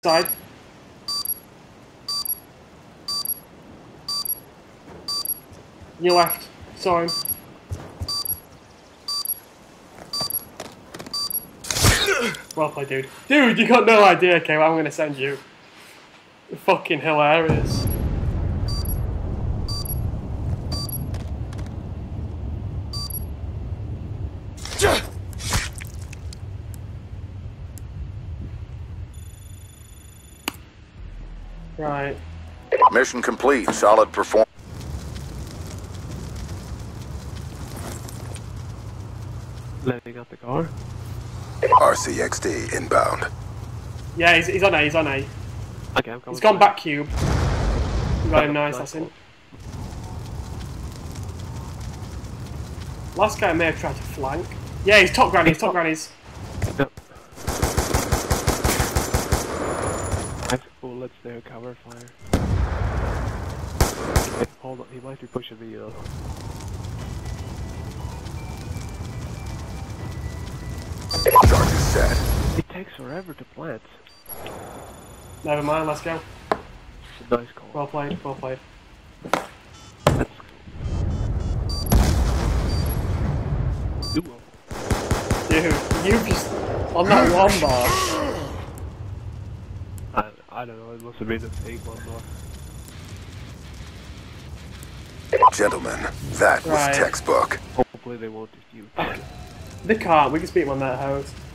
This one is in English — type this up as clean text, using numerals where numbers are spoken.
Side. Your left. Saw him. Well played, dude. Dude, you got no idea, okay, what I'm gonna send you. Fucking hilarious. Right. Mission complete. Solid performance. Letting out the car. RCXD inbound. Yeah, he's on A, he's on A. Okay, I'm coming. He's gone back cube. You got him, nice, that's him. Last guy may have tried to flank. Yeah, he's top grannies, top grannies. Yep. I have bullets there, cover fire. Hey, hold on, he might be pushing me, Charge is set. It takes forever to plant. Never mind, let's go. It's a nice call. Well played, well played. That's cool. Dude, you just on that one bar. I don't know, it must have been a fake one bar. Gentlemen, that was Right. textbook. Hopefully they won't dispute. They can't, we can speak on that house.